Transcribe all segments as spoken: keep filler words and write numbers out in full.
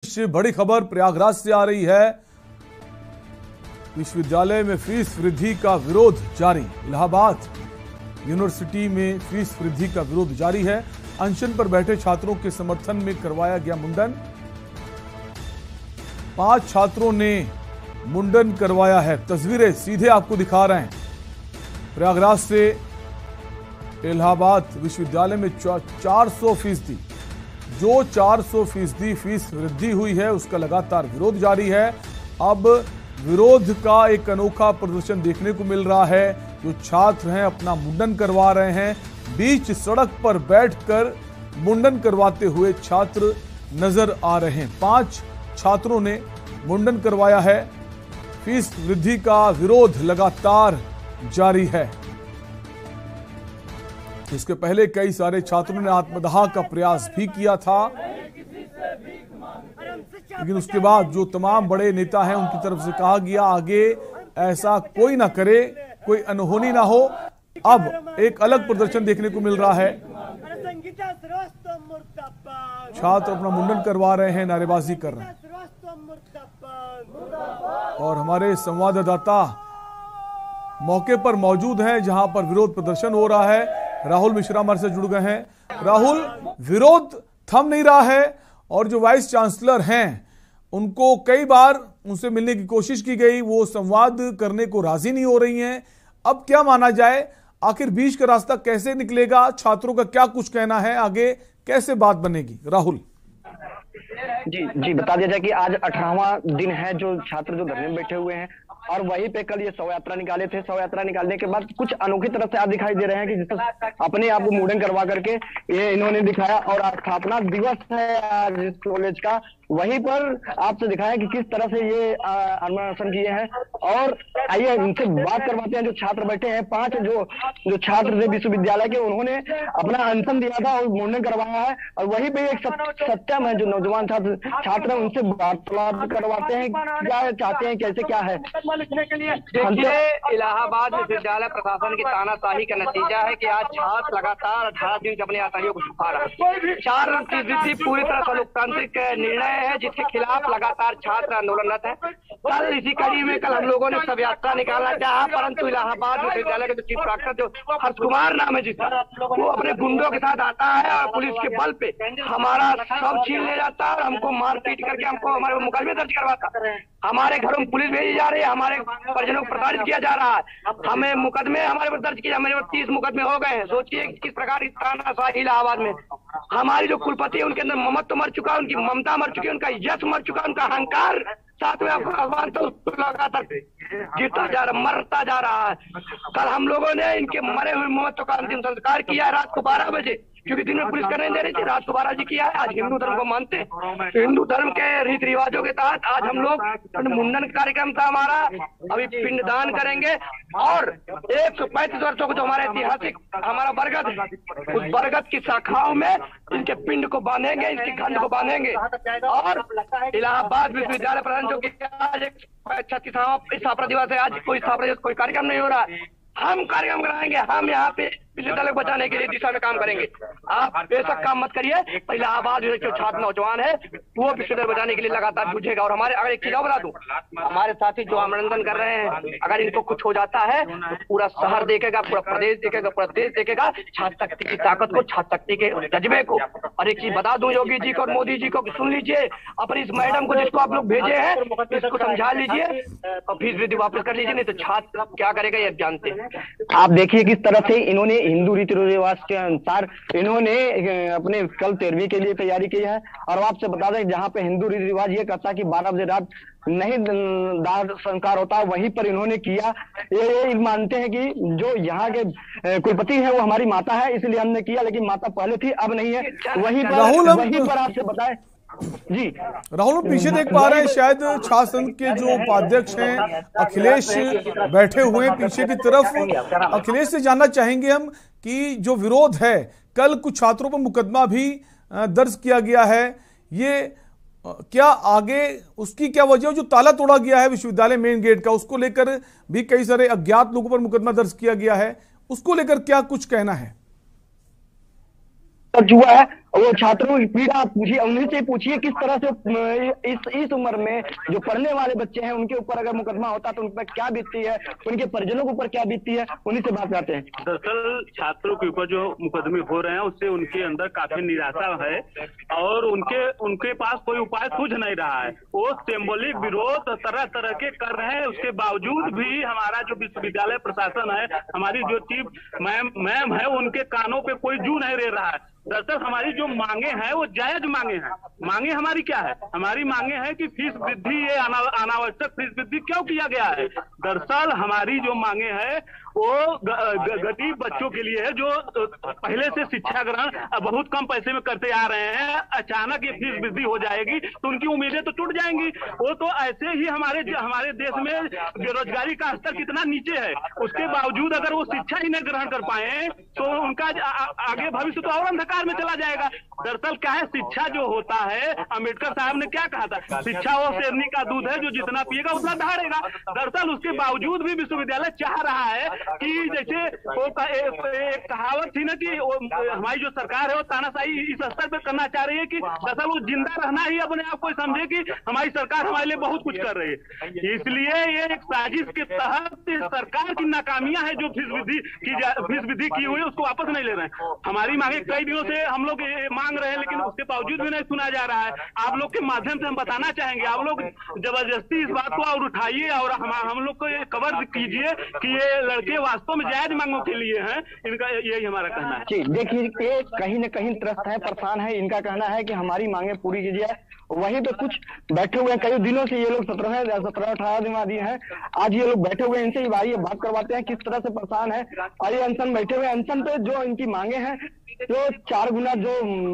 बीच बड़ी खबर प्रयागराज से आ रही है। विश्वविद्यालय में फीस वृद्धि का विरोध जारी। इलाहाबाद यूनिवर्सिटी में फीस वृद्धि का विरोध जारी है। अनशन पर बैठे छात्रों के समर्थन में करवाया गया मुंडन। पांच छात्रों ने मुंडन करवाया है। तस्वीरें सीधे आपको दिखा रहे हैं। प्रयागराज से इलाहाबाद विश्वविद्यालय में चार सौ फीसदी जो चार सौ फीसदी फीस वृद्धि हुई है उसका लगातार विरोध जारी है। अब विरोध का एक अनोखा प्रदर्शन देखने को मिल रहा है। जो छात्र हैं अपना मुंडन करवा रहे हैं। बीच सड़क पर बैठकर मुंडन करवाते हुए छात्र नजर आ रहे हैं। पांच छात्रों ने मुंडन करवाया है। फीस वृद्धि का विरोध लगातार जारी है। इसके पहले कई सारे छात्रों ने आत्मदाह का प्रयास भी किया था, लेकिन उसके बाद जो तमाम बड़े नेता हैं उनकी तरफ से कहा गया आगे ऐसा कोई ना करे, कोई अनहोनी ना हो। अब एक अलग प्रदर्शन देखने को मिल रहा है। छात्र अपना मुंडन करवा रहे हैं, नारेबाजी कर रहे हैं। और हमारे संवाददाता मौके पर मौजूद हैं जहां पर विरोध प्रदर्शन हो रहा है। राहुल मिश्रा हमारे से जुड़ गए हैं। राहुल, विरोध थम नहीं रहा है और जो वाइस चांसलर हैं उनको कई बार उनसे मिलने की कोशिश की गई, वो संवाद करने को राजी नहीं हो रही हैं। अब क्या माना जाए, आखिर बीच का रास्ता कैसे निकलेगा? छात्रों का क्या कुछ कहना है, आगे कैसे बात बनेगी? राहुल जी जी बता दिया जाए कि आज अठारहवां दिन है जो छात्र जो धरने में बैठे हुए हैं और वहीं पे कल ये शव यात्रा निकाले थे। शव यात्रा निकालने के बाद कुछ अनोखी तरफ से आप दिखाई दे रहे हैं कि जिस अपने आप को मुंडन करवा करके ये इन्होंने दिखाया। और स्थापना दिवस है आज इस कॉलेज का, वहीं पर आपसे दिखाया कि किस तरह से ये अनशन किए हैं। और आइए इनसे बात करवाते हैं। जो छात्र बैठे हैं, पांच जो जो छात्र थे विश्वविद्यालय के, उन्होंने अपना अनशन दिया था और मुंडन करवाया है। और वहीं पे एक सत्यम है जो नौजवान छात्र छात्र उनसे वार्तालाप करवाते हैं, क्या चाहते हैं, कैसे क्या है। लिखने के लिए देखिए, इलाहाबाद विश्वविद्यालय प्रशासन की तानाशाही का नतीजा है कि आज छात्र लगातार अठारह दिन से अपनी आतंकियों को छुपा रहा है। चार फीसदी पूरी तरह से लोकतांत्रिक निर्णय है जिसके खिलाफ लगातार छात्र आंदोलनरत है। कल इसी कड़ी में कल हम लोगों ने शव यात्रा निकालना चाहा, परंतु इलाहाबाद विश्वविद्यालय के जो चीफ प्राक्टर जो हर्ष कुमार नाम है जिसका, वो अपने गुंडों के साथ आता है और पुलिस के बल पे हमारा शव छीन ले जाता है और हमको मारपीट करके हमको हमारे मुकदमे दर्ज करवाता है। हमारे घरों में पुलिस भेजी जा रही है, हमारे परिजनों को प्रताड़ित किया जा रहा है। हमें मुकदमे हमारे पर दर्ज किया, हमारे पर तीस मुकदमे हो गए हैं। सोचिए किस प्रकार की तानाशाही इलाहाबाद में। हमारी जो कुलपति है उनके अंदर ममत्व मर चुका है, उनकी ममता मर चुकी है, उनका यश मर चुका है, उनका अहंकार साथ में भगवान तो लगातार गिरता जा रहा, मरता जा रहा है। कल हम लोगों ने इनके मरे हुए ममत्व का अंतिम संस्कार किया है रात को बारह बजे, क्योंकि दिन में पुलिस करने दे रही थी। रात को बारह बजे किया है। आज हिंदू धर्म को मानते हैं, हिंदू धर्म के रीति रिवाजों के तहत आज हम लोग मुंडन कार्यक्रम था हमारा, अभी पिंडदान करेंगे। और एक सौ पैंतीस वर्षों को जो हमारा ऐतिहासिक हमारा बरगद है, उस बरगद की शाखाओं में इनके पिंड को बांधेंगे, इनकी खंड को बांधेंगे। और इलाहाबाद विश्वविद्यालय प्रधान जो की आज एक छत्तीसवां स्थापना दिवस है, आज कोई स्थापना दिवस कोई कार्यक्रम नहीं हो रहा। हम कार्यक्रम कराएंगे, हम यहाँ पे विश्वविद्यालय को बचाने के लिए दिशा में काम करेंगे। आप बेशक काम मत करिए। इलाहाबाद जो छात्र नौजवान है वो विश्वविद्यालय बचाने के लिए लगातार जुझेगा। और हमारे अगर एक चीज बता दूं, हमारे साथी जो आमंत्रण कर रहे हैं, अगर इनको कुछ हो जाता है तो पूरा शहर देखेगा, पूरा प्रदेश देखेगा, पूरा देश देखेगा छात्र शक्ति की ताकत को, छात्र शक्ति के जज्बे को। और एक चीज बता दूं योगी जी को और मोदी जी को, सुन लीजिए, अपनी इस मैडम को जिसको आप लोग भेजे हैं इसको समझा लीजिए और फीस वृद्धि वापस कर लीजिए, नहीं तो छात्र क्या करेगा ये जानते हैं। आप देखिए किस तरह से इन्होंने हिंदू रीति रिवाज के अनुसार इन्होंने अपने कल तेरहवीं के लिए तैयारी की है। और आपसे बता दें जहां पे हिंदू रीति रिवाज ये कहता है कि बारह बजे रात नहीं दाह संस्कार होता, वहीं पर इन्होंने किया। ये, ये मानते हैं कि जो यहाँ के कुलपति है वो हमारी माता है, इसलिए हमने किया, लेकिन माता पहले थी अब नहीं है। वहीं पर वहीं पर आपसे बताएं जी राहुल, पीछे देख पा रहे हैं शायद छात्र संघ के जो उपाध्यक्ष हैं अखिलेश बैठे हुए हैं पीछे की तरफ। अखिलेश से जानना चाहेंगे हम कि जो विरोध है, कल कुछ छात्रों पर मुकदमा भी दर्ज किया गया है, ये क्या आगे उसकी क्या वजह, जो ताला तोड़ा गया है विश्वविद्यालय मेन गेट का, उसको लेकर भी कई सारे अज्ञात लोगों पर मुकदमा दर्ज किया गया है, उसको लेकर क्या कुछ कहना है? जुआ है वो छात्रों की पीड़ा पूछिए, उन्हीं से पूछिए किस तरह से इस इस उम्र में जो पढ़ने वाले बच्चे हैं उनके ऊपर अगर मुकदमा होता तो उन पर क्या बीतती है, उनके परिजनों के ऊपर क्या बीतती है, उन्हीं से बात करते हैं। दरअसल छात्रों के ऊपर जो मुकदमे हो रहे हैं उससे उनके अंदर काफी निराशा है और उनके उनके पास कोई उपाय सूझ नहीं रहा है। वो सिंबॉलिक विरोध तरह तरह के कर रहे हैं, उसके बावजूद भी हमारा जो विश्वविद्यालय प्रशासन है, हमारी जो चीफ मैम मैम है, उनके कानों पे कोई जू नहीं रह रहा है। दरअसल हमारी जो मांगे हैं वो जायज मांगे हैं। मांगे हमारी क्या है? हमारी मांगे हैं कि फीस वृद्धि, ये अनावश्यक फीस वृद्धि क्यों किया गया है। दरअसल हमारी जो मांगे है वो गरीब बच्चों के लिए है जो पहले से शिक्षा ग्रहण बहुत कम पैसे में करते आ रहे हैं। अचानक ये फीस वृद्धि हो जाएगी तो उनकी उम्मीदें तो टूट जाएंगी। वो तो ऐसे ही हमारे हमारे देश में बेरोजगारी का स्तर कितना नीचे है, उसके बावजूद अगर वो शिक्षा ही नहीं ग्रहण कर पाए तो उनका आगे भविष्य तो और अंधकार में चला जाएगा। दरअसल क्या है, शिक्षा जो होता है, अम्बेडकर साहब ने क्या कहा था, शिक्षा वो शेरनी का दूध है जो जितना पिएगा उतना दहाड़ेगा। दरअसल उसके बावजूद भी विश्वविद्यालय चाह रहा है कि जैसे वो एक कहावत थी ना कि हमारी जो सरकार है वो तानाशाही इस स्तर पे करना चाह रही है कि दरअसल वो जिंदा रहना ही अपने आप को समझे कि हमारी सरकार हमारे लिए बहुत कुछ कर रही है। इसलिए ये एक साजिश के तहत सरकार की नाकामियां है जो फीस वृद्धि की फीस वृद्धि की हुई है उसको वापस नहीं ले रहे हैं। हमारी मांगे कई दिनों से हम लोग मांग रहे हैं लेकिन उसके बावजूद भी नहीं सुना जा रहा है। आप लोग के माध्यम से हम बताना चाहेंगे, आप लोग जबरदस्ती इस बात को और उठाइए और हम हम लोग को ये कवर कीजिए कि ये लड़के वास्तव में जायज मांगों के लिए हैं। इनका यही हमारा कहना है। जी देखिए, ये कहीं न कहीं त्रस्त है, परेशान है। इनका कहना है कि हमारी मांगे पूरी कीजिए। वहीं तो कुछ बैठे हुए हैं कई दिनों से, ये लोग सत्रह सत्रह अठारह दिनवादी हैं। आज ये लोग बैठे हुए हैं, इनसे ये बात करवाते हैं किस तरह से परेशान है। और ये अनशन बैठे हुए अनशन पे जो इनकी मांगे हैं जो चार गुना जो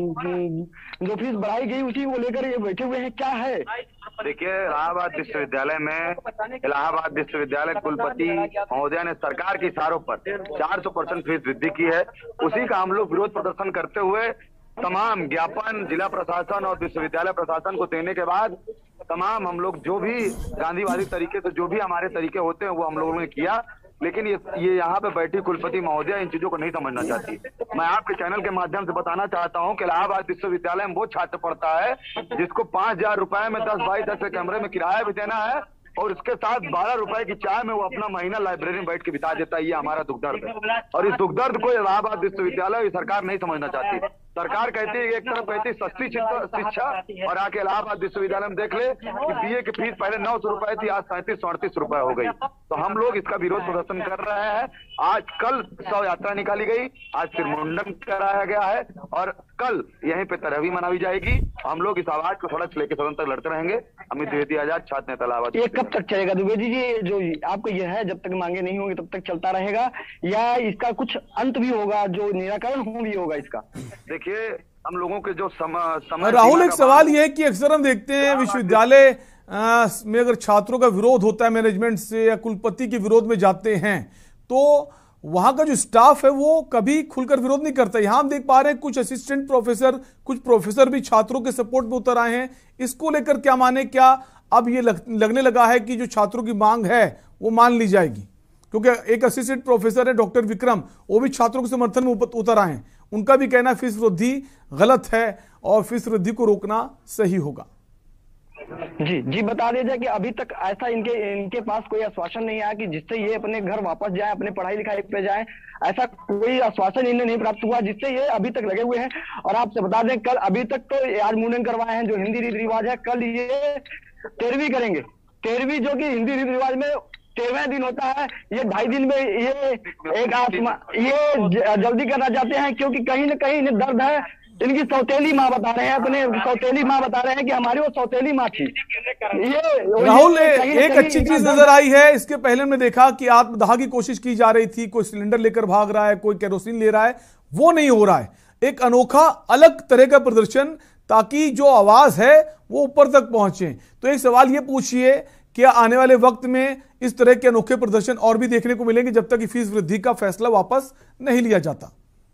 जो फीस बढ़ाई गई उसी को लेकर ये बैठे हुए हैं। क्या है देखिए, इलाहाबाद विश्वविद्यालय में इलाहाबाद विश्वविद्यालय कुलपति महोदय ने सरकार के इशारों पर चार सौ परसेंट फीस वृद्धि की है। उसी का हम लोग विरोध प्रदर्शन करते हुए तमाम ज्ञापन जिला प्रशासन और विश्वविद्यालय प्रशासन को देने के बाद तमाम हम लोग जो भी गांधीवादी तरीके से जो भी हमारे तरीके होते हैं वो हम लोगों ने किया। लेकिन ये ये यहाँ पे बैठी कुलपति महोदय इन चीजों को नहीं समझना चाहती। मैं आपके चैनल के माध्यम से बताना चाहता हूँ कि इलाहाबाद विश्वविद्यालय में वो छात्र पढ़ता है जिसको पांच हजार रुपए में दस बाई दस के कमरे में किराया भी देना है और उसके साथ बारह रुपए की चाय में वो अपना महीना लाइब्रेरी में बैठ के बिता देता है। ये हमारा दुख दर्द है और इस दुख दर्द को इलाहाबाद विश्वविद्यालय सरकार नहीं समझना चाहती। सरकार कहती है एक तरफ कहती है सस्ती शिक्षा और आके इलाहाबाद विश्वविद्यालय में देख ले कि बीए की फीस पहले नौ सौ रुपए थी, आज सैंतीस सौ अड़तीस रुपए हो गई। तो हम लोग इसका विरोध प्रदर्शन कर रहे हैं। आज कल शव यात्रा निकाली गई, आज फिर मुंडन कराया गया है और कल यहीं पे तरहवी मनाई जाएगी। हम लोग इस आवाज को थोड़ा लेके सदन तक लड़ते रहेंगे। अमित द्विवेदी आजाद, छात्र नेता इलाहाबाद। ये कब तक चलेगा द्विवेदी जी? जो आपको ये है जब तक मांगे नहीं होंगे तब तक चलता रहेगा या इसका कुछ अंत भी होगा, जो निराकरण हो भी होगा इसका? देखिए, हम लोगों के जो समय राहुल, एक सवाल ये है कि अक्सर हम देखते हैं विश्वविद्यालय में अगर छात्रों का विरोध होता है मैनेजमेंट से या कुलपति के विरोध में जाते हैं तो वहां का जो स्टाफ है वो कभी खुलकर विरोध नहीं करता। यहां हम देख पा रहे हैं कुछ असिस्टेंट प्रोफेसर, कुछ प्रोफेसर भी छात्रों के सपोर्ट में उतर आए हैं। इसको लेकर क्या माने, क्या अब ये लग, लगने लगा है कि जो छात्रों की मांग है वो मान ली जाएगी? क्योंकि एक असिस्टेंट प्रोफेसर है डॉक्टर विक्रम, वो भी छात्रों के समर्थन में उतर आए हैं। उनका भी कहना फीस वृद्धि गलत है और फीस वृद्धि को रोकना सही होगा। जी जी बता दीजिए कि अभी तक ऐसा इनके इनके पास कोई आश्वासन नहीं आया कि जिससे ये अपने घर वापस जाए, अपने पढ़ाई लिखाई पे जाए। ऐसा कोई आश्वासन इन्हें नहीं प्राप्त हुआ जिससे ये अभी तक लगे हुए हैं। और आपसे बता दें कल अभी तक तो आज मुंडन करवाए हैं जो हिंदी रीति रिवाज है, कल ये तेरहवीं करेंगे। तेरहवीं जो कि हिंदी रीति रिवाज में तेरहवें दिन होता है, ये ढाई दिन में ये एक आत्मा ये जल्दी करना चाहते हैं क्योंकि कहीं ना कहीं इन्हें दर्द है। इनकी सौतेली माँ बता रहे हैं, अपने सौतेली माँ बता रहे हैं कि हमारी वो सौतेली माँ थी। ये राहुल, एक अच्छी चीज नजर आई है। इसके पहले हमने देखा कि आत्मदाह की कोशिश की जा रही थी, कोई सिलेंडर लेकर भाग रहा है, कोई केरोसिन ले रहा है, वो नहीं हो रहा है। एक अनोखा अलग तरह का प्रदर्शन ताकि जो आवाज है वो ऊपर तक पहुंचे। तो एक सवाल ये पूछिए, क्या आने वाले वक्त में इस तरह के अनोखे प्रदर्शन और भी देखने को मिलेंगे जब तक कि फीस वृद्धि का फैसला वापस नहीं लिया जाता?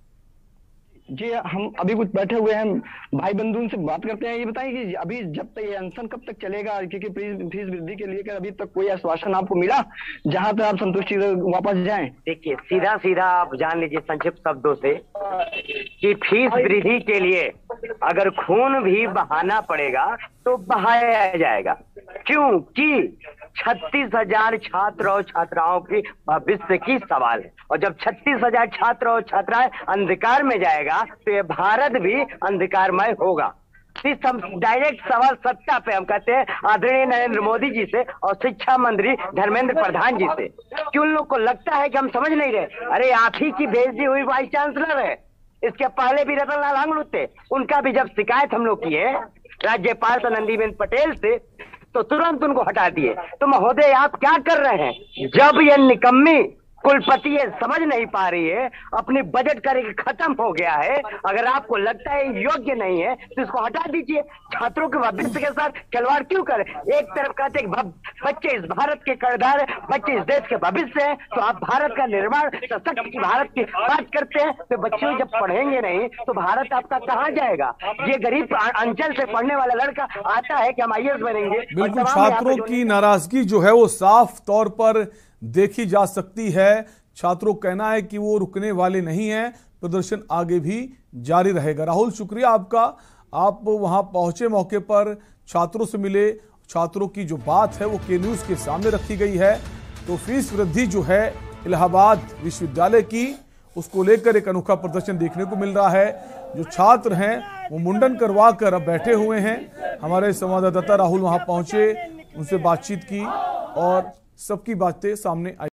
जी हम अभी कुछ बैठे हुए हैं भाई बंधु से बात करते हैं। ये बताइए कि अभी जब तक ये अनशन कब तक चलेगा, क्योंकि फीस वृद्धि के लेकर अभी तक कोई आश्वासन आपको मिला जहां तक आप संतुष्टि वापस जाएं? देखिए, सीधा सीधा आप जान लीजिए संक्षिप्त शब्दों से कि फीस वृद्धि के लिए अगर खून भी बहाना पड़ेगा तो बहाया जाएगा, क्योंकि छत्तीस हजार छात्र और छात्राओं की भविष्य की सवाल है। और जब छत्तीस हजार छात्र और छात्राएं अंधकार में जाएगा तो ये भारत भी अंधकारमय होगा। इस हम डायरेक्ट सवाल सत्ता पे हम कहते हैं आदरणीय नरेंद्र मोदी जी से और शिक्षा मंत्री धर्मेंद्र प्रधान जी से, कि उन लोग को लगता है कि हम समझ नहीं रहे। अरे आप ही की भेजी हुई वाइस चांसलर है, इसके पहले भी रतन लाल आंगड़ू थे, उनका भी जब शिकायत हम लोग किए राज्यपाल आनंदीबेन पटेल से तो तुरंत उनको हटा दिए। तो महोदय आप क्या कर रहे हैं? जब ये निकम्मी कुलपति ये समझ नहीं पा रही है, अपनी बजट करके खत्म हो गया है, अगर आपको लगता है योग्य नहीं है तो इसको हटा दीजिए। छात्रों के भविष्य के साथ खिलवाड़ क्यों करें? एक तरफ कहते हैं बच्चे इस भारत के कर्णधार है, बच्चे इस देश के भविष्य है, तो आप भारत का निर्माण सशक्त भारत की बात करते हैं, तो बच्चे जब पढ़ेंगे नहीं तो भारत आपका कहाँ जाएगा? ये गरीब अंचल से पढ़ने वाला लड़का आता है कि हम आई ए एस बनेंगे। बिल्कुल, छात्रों की नाराजगी जो है वो साफ तौर पर देखी जा सकती है। छात्रों का कहना है कि वो रुकने वाले नहीं हैं, प्रदर्शन आगे भी जारी रहेगा। राहुल, शुक्रिया आपका, आप वहां पहुंचे, मौके पर छात्रों से मिले, छात्रों की जो बात है वो के न्यूज के सामने रखी गई है। तो फीस वृद्धि जो है इलाहाबाद विश्वविद्यालय की, उसको लेकर एक अनोखा प्रदर्शन देखने को मिल रहा है। जो छात्र हैं वो मुंडन करवा कर अब बैठे हुए हैं। हमारे संवाददाता राहुल वहां पहुंचे, उनसे बातचीत की और सबकी बातें सामने आई।